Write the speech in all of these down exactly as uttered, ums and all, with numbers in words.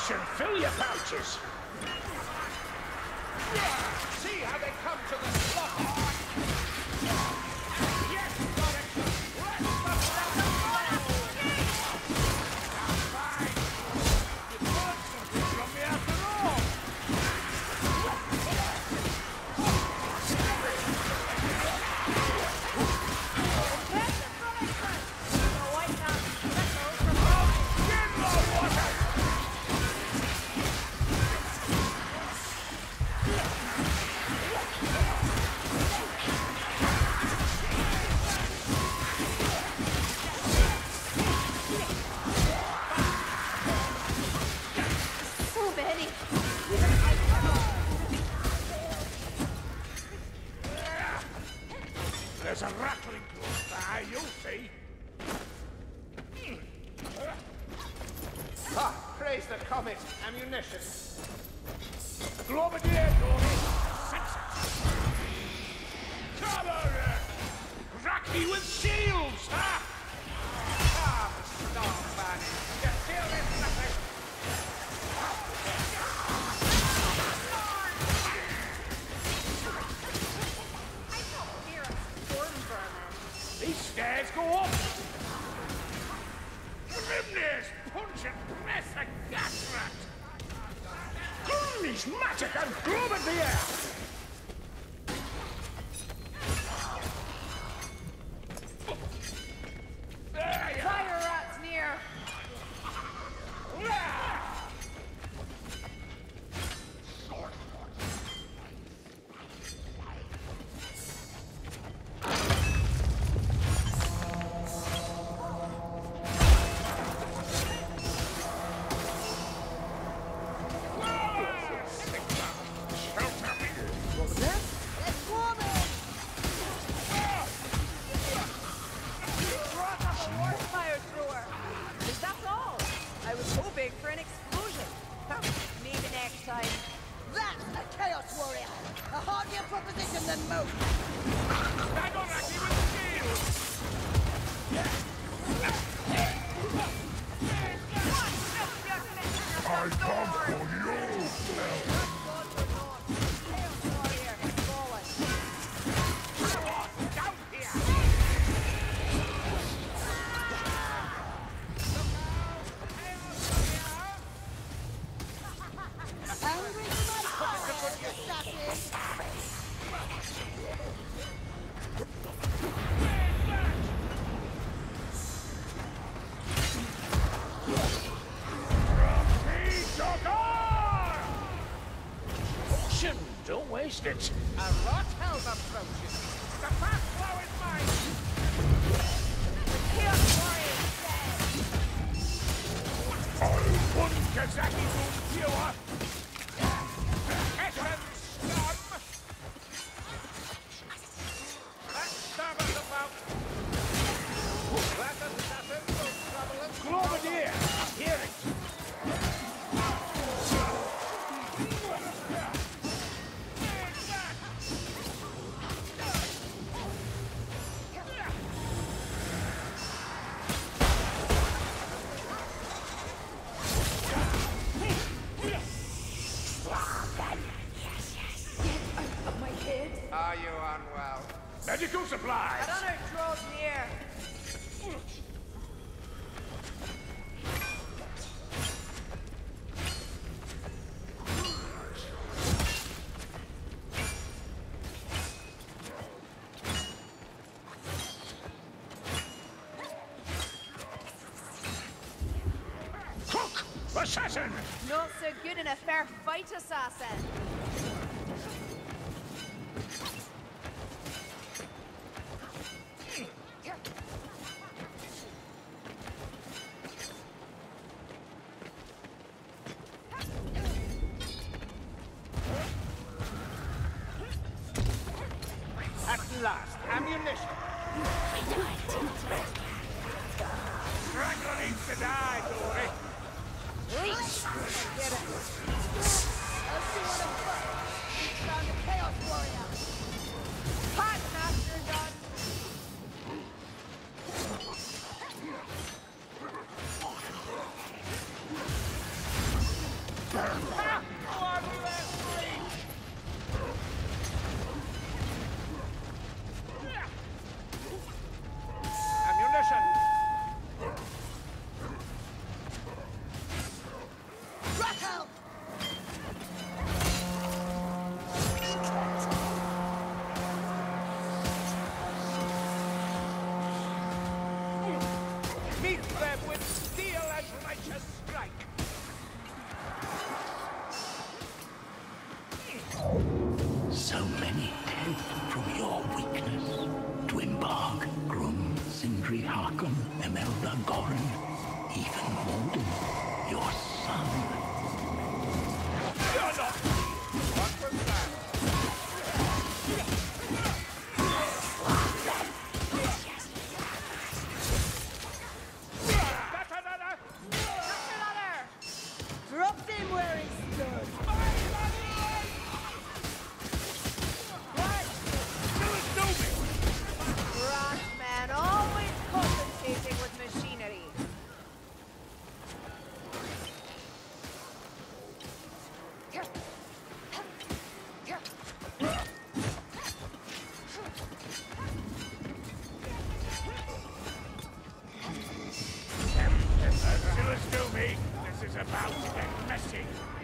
Potion, fill your pouches. See how they come to the slaughter. Yes, got it. Let's bust out the fire. Fine. You bought something from me after all. There's a rattling close by, you'll see. Ah, praise the comet. Ammunition. Globadier, Dory. Cover! Racky with shields, ha! Ah, stop, man. You feel this nothing. These stairs go up! Grimness, pungent breath, and gas rat! Gloomish magic and gloom at the air! There you Fire rats near! For an explosion. Maybe next time. That's a Chaos Warrior! A hardier proposition than most! Stand on Racky with shields! I come for you! Chaos Warrior has fallen. Down here! Angry to my core, assassin! Potion, don't waste it. A rot hell's approaching. The fast flow is mine. Chaos Warrior is dead. One Kazaki moon viewer. Heaven scum. Let's serve us about. That assassin will trouble us. Globadier, hear it. Are you unwell? Medical supplies! Another draws near. Cook! Assassin! Not so good in a fair fight, assassin. At last, ammunition! Struggle needs to die, Dory! Get it! Let's see what I'm fighting! We found a Chaos Warrior! Hot master done. to strike. So many dead from your weakness. Dwimbarg, Grum, Sindri Harkon, Emelda Goran, even Walden, your son. You're not. What was that? That's another. That's another! Dropped him where he stood. Brass man, always compensating with machinery. As do me. This is about to get messy.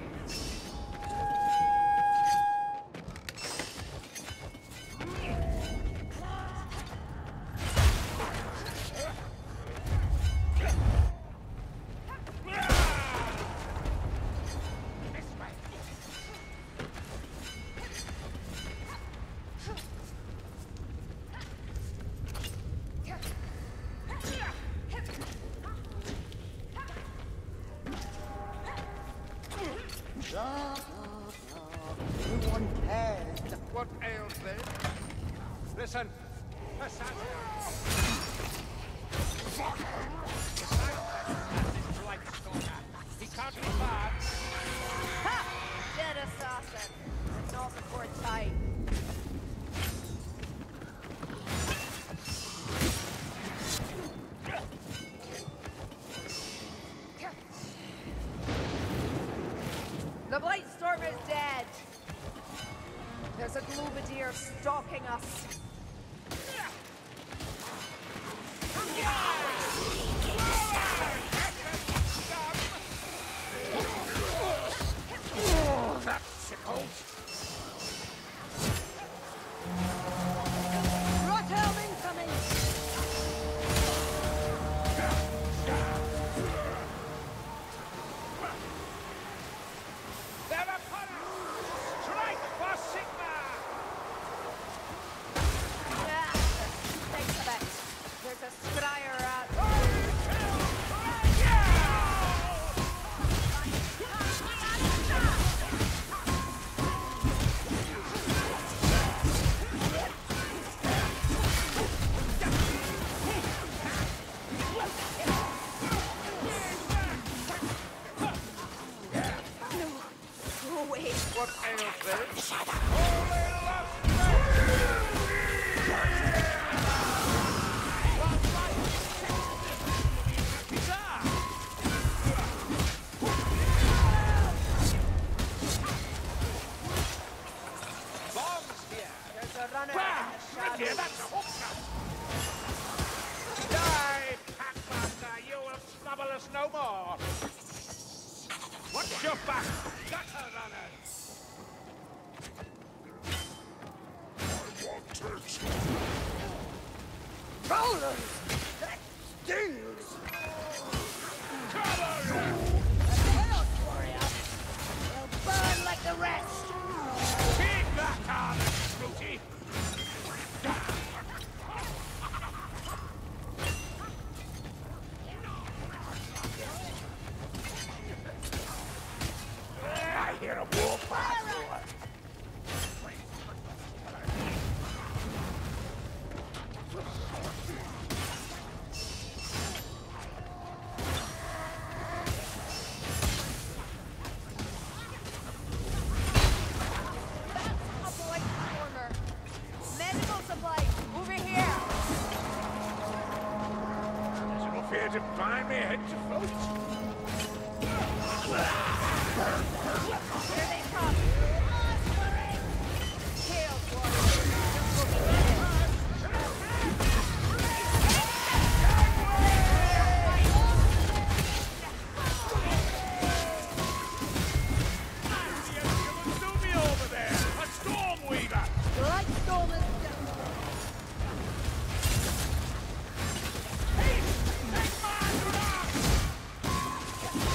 This way. No, no, no. No one cares. What ails thee? Listen, assassin. Assassin's like Stalker. He can't be bad. Ha! Dead assassin. And not before time. The Blightstorm is dead. There's a Globadier stalking us. That's tickled. Rothelm incoming! They're upon us! Strike for Sigma! Yeah, think of it. There's a scryer out. Go away. What ails thee? Holy love! Bombs here! There's a runner Bah! in the Right here, shadows. that's a hooker! Die, Packmaster! You will trouble us no more! Watch your back, gutter runners! Rollers! That stings! Cover! A Chaos Warrior! They'll burn like the rest! Take that on, Scrooty! I hear a war path roar. That's a Blightstormer. Medical supplies, over here. There's no fear to find me head to foot. Here they come. Chaos Warrior. Just looking at it. Do me over there! A Stormweaver! Blightstorm is down! Hey! Take my rock!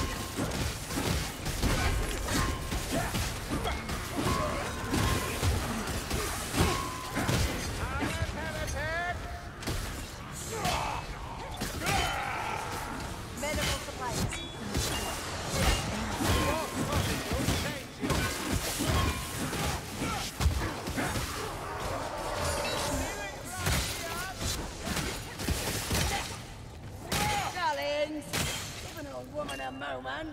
hands.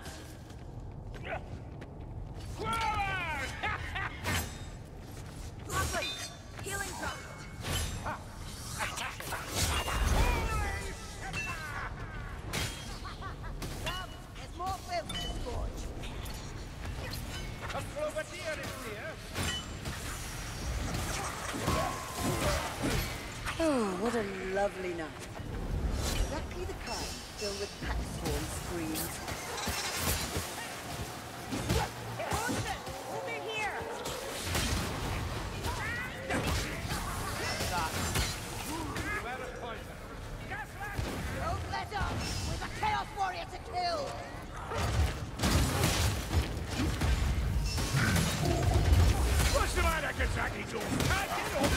Forward! Lovely! Healing drum! Come, there's more filth to scorch. A Clovertier is near. Oh, what a lovely night. Exactly the kind filled with pack swarm screams. Potion! Over here! Beware of poison. Gaslight! Don't let up! We've a Chaos Warrior to kill! What's the matter, Kazaki Joe? Can't get up!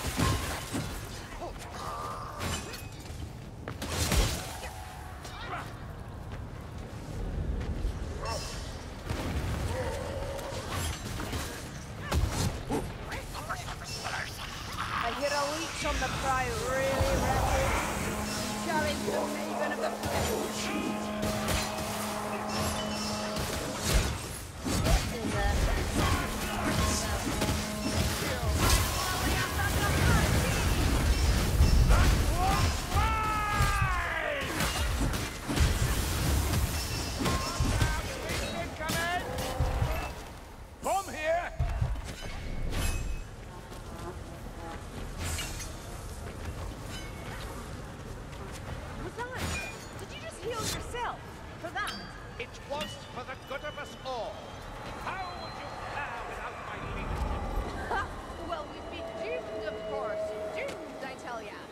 I hear a leech on the prow, really rapid. Challenge the Maven of the Flesh! Is that? Come here! What's that? Did you just heal yourself? For that? It was for the good of us all. How would you fare without my leadership? Ha! Well, we'd be doomed, of course. Doomed, I tell ya.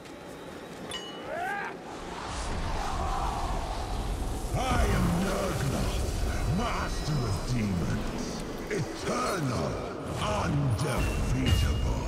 I am Nurgle, master of demons, eternal, undefeatable.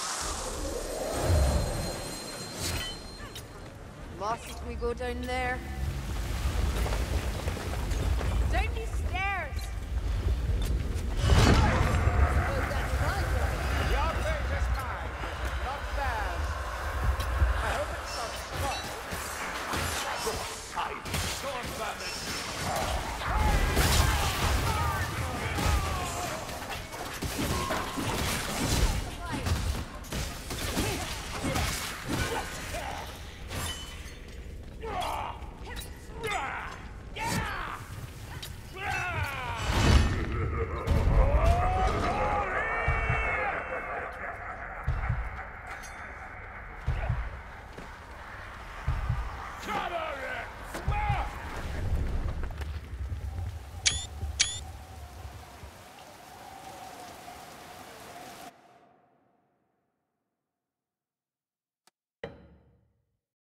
Must we go down there?